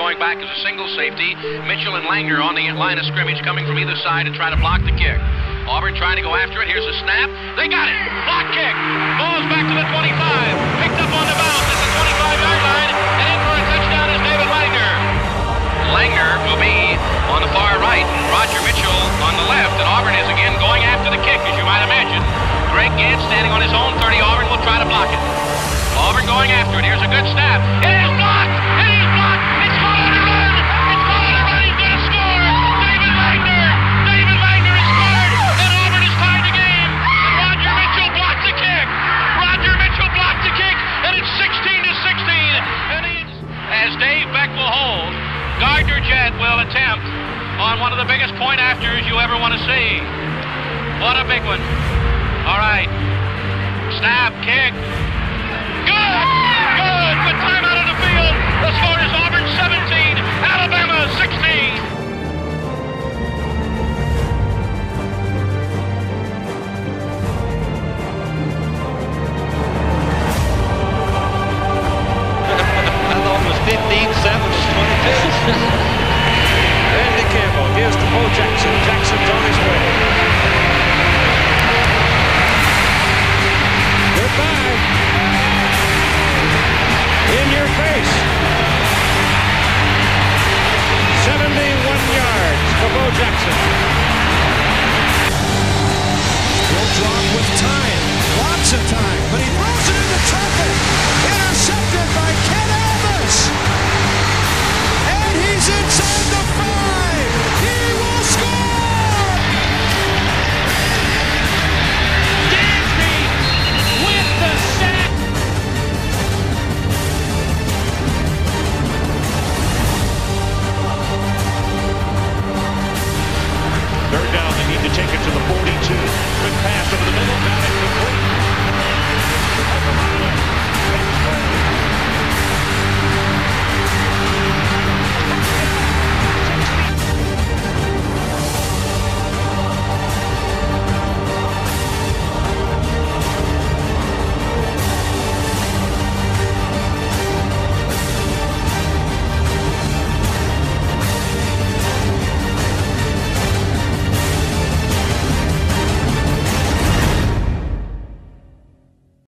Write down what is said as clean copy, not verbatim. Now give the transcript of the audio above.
going back as a single safety. Mitchell and Langner on the line of scrimmage coming from either side to try to block the kick. Auburn trying to go after it. Here's a snap. They got it. Block kick. Ball's back to the 25. Picked up on the bounce at the 25-yard line. And in for a touchdown is David Langner. Langner will be on the far right. Roger Mitchell on the left. And Auburn is again going after the kick, as you might imagine. Greg Gant standing on his own 30. Auburn will try to block it. Auburn going after it. Here's a good snap. It is blocked. It is blocked. It's caught on a run. It's caught on a run. He's going to score. David Langner. David Langner has scored. And Auburn has tied the game. And Roger Mitchell blocked the kick. Roger Mitchell blocked the kick. And it's 16-16. And as Dave Beck will hold, Gardner Jett will attempt on one of the biggest point afters you ever want to see. What a big one. All right. Snap, kick. Good! Good! With time out of the field, the score is Auburn 17, Alabama 16. I thought it was 15-7 to 22. Randy Campbell gives to Bo Jackson. Jackson's on his way. Goodbye. In your face. 71 yards for Bo Jackson. Still drawn with time. Lots of time.